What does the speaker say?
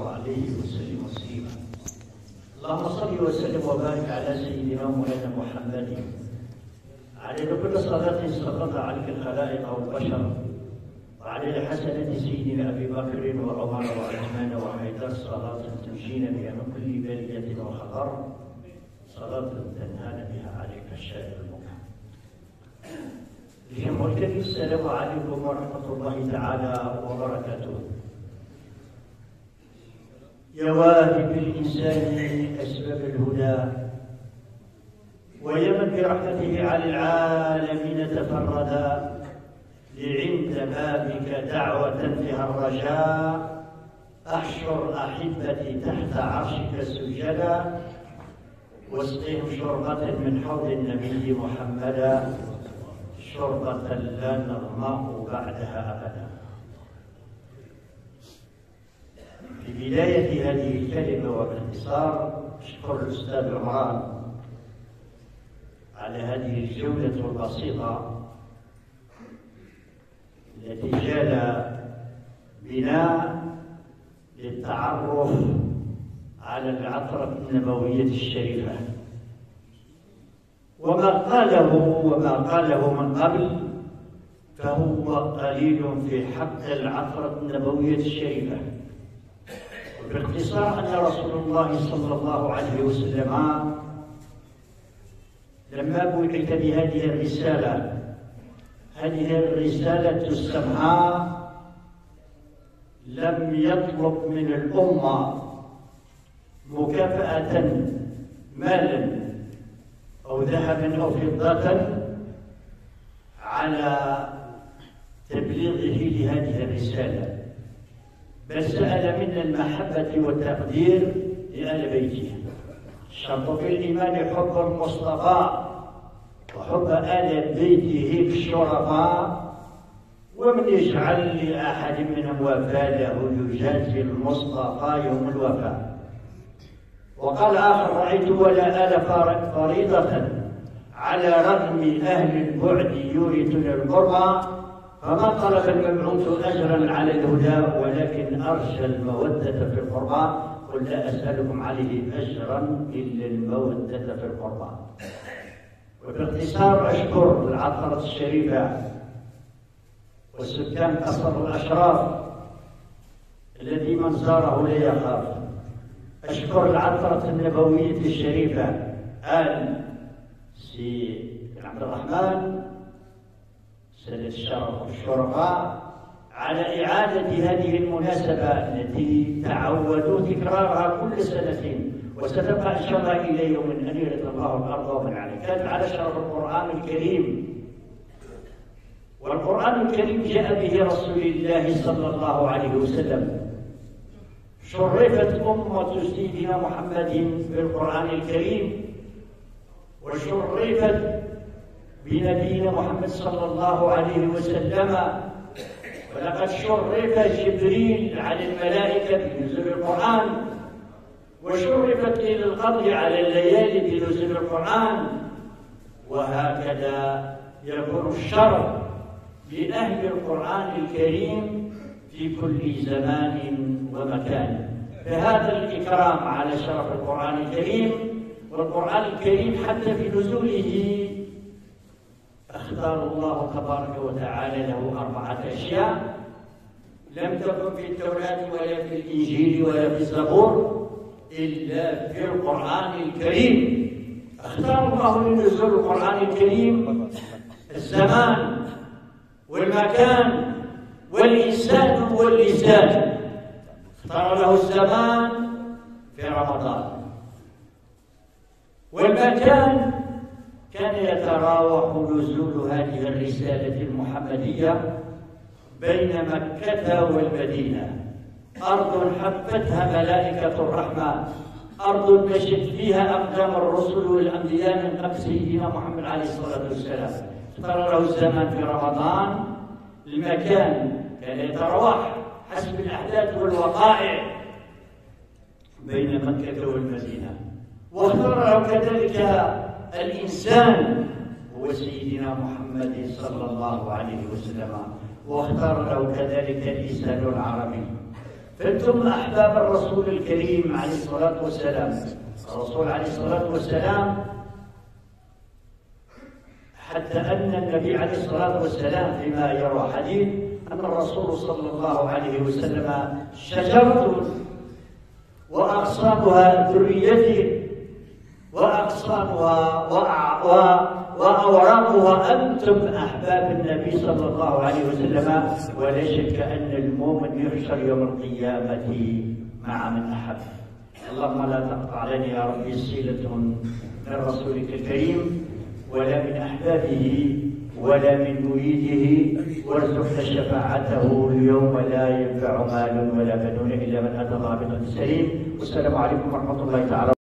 الله عليه وسلم تسليما. اللهم صل وسلم وبارك على سيدنا مولانا محمد عليه كل صلاة سقط عليك الخلائق والبشر، وعلى حسنة سيدنا أبي بكر وعمر وعثمان وحيدر صلاة تنجينا بها من كل بلية وخطر، صلاة تنهانا بها عليك الشر المنكر. الجمهور الكريم السلام عليكم ورحمة الله تعالى وبركاته. يا واهب الإنسان أسباب الهدى، ويا من برحمته على العالمين تفردا، لعند بابك دعوة فيها الرجاء، أحشر أحبتي تحت عرشك سجدا، واسقهم شربة من حوض النبي محمدا، شربة لا نظمأ بعدها أبدا. في بداية هذه الكلمة وباختصار أشكر الأستاذ عمران على هذه الجولة البسيطة التي جال بنا للتعرف على العطرة النبوية الشريفة، وما قاله من قبل فهو قليل في حق العطرة النبوية الشريفة. باختصار أن رسول الله صلى الله عليه وسلم لما بعث بهذه الرسالة، هذه الرسالة السمحاء، لم يطلب من الأمة مكافأة مالا أو ذهبا أو فضة على تبليغه لهذه الرسالة، بل سأل منا المحبة والتقدير لآل بيته. الشرط في الإيمان حب المصطفى وحب آل بيته الشرفاء، ومن يجعل لأحد منهم وفاء له يجازي المصطفى يوم الوفاء. وقال آخر: رأيت ولا آل فريضة على رغم أهل البعد يورثون القربى، فما طلب المبعوث أجرا على الهدى ولكن أرجى المودة في القربى، قل لا أسألكم عليه أجرا إلا المودة في القربى. وباختصار أشكر العطرة الشريفة وسكان قصر الأشراف الذي من زاره لا يخاف. أشكر العطرة النبوية الشريفة آل سي عبد الرحمن سيد الشرف والشرفاء على إعادة هذه المناسبة التي تعودوا تكرارها كل سنة، وستبقى إن شاء الله إلى يوم أن يرث الله الأرض ومن عليها. كانت على شرف القرآن الكريم، والقرآن الكريم جاء به رسول الله صلى الله عليه وسلم. شرفت أمة سيدنا محمد بالقرآن الكريم، وشرفت بنبينا محمد صلى الله عليه وسلم، ولقد شرف جبريل على الملائكة بنزول القرآن، وشرفت ليلة القدر على الليالي بنزول القرآن، وهكذا يكون الشرف لأهل القرآن الكريم في كل زمان ومكان. فهذا الإكرام على شرف القرآن الكريم، والقرآن الكريم حتى في نزوله اختار الله تبارك وتعالى له 4 أشياء لم تكن في التوراة ولا في الإنجيل ولا في الزبور إلا في القرآن الكريم. اختار الله لنزول القرآن الكريم الزمان والمكان والإنسان واللسان. اختار له الزمان في رمضان، والمكان كان يتراوح نزول هذه الرسالة المحمدية بين مكة والمدينة، أرض حفتها ملائكة الرحمن، أرض مشت فيها أقدام الرسل والأنبياء من قبل سيدنا محمد عليه الصلاة والسلام. اختار له الزمان في رمضان، المكان كان يتراوح حسب الأحداث والوقائع بين مكة والمدينة. واختار له كذلك الإنسان هو سيدنا محمد صلى الله عليه وسلم، واختار له كذلك اللسان العربي، فانتم احباب الرسول الكريم عليه الصلاه والسلام. الرسول عليه الصلاه والسلام حتى ان النبي عليه الصلاه والسلام فيما يروى حديث ان الرسول صلى الله عليه وسلم شجره واغصانها ذريتي واغصانها واوراقها انتم احباب النبي صلى الله عليه وسلم. ولا شك ان المؤمن يحشر يوم القيامه مع من احب. اللهم لا تقطع لنا يا ربي صله من رسولك الكريم ولا من احبابه ولا من مريده، وارزقنا شفاعته يوم لا ينفع مال ولا بنون الا من اتى الله بقلب سليم. والسلام عليكم ورحمه الله تعالى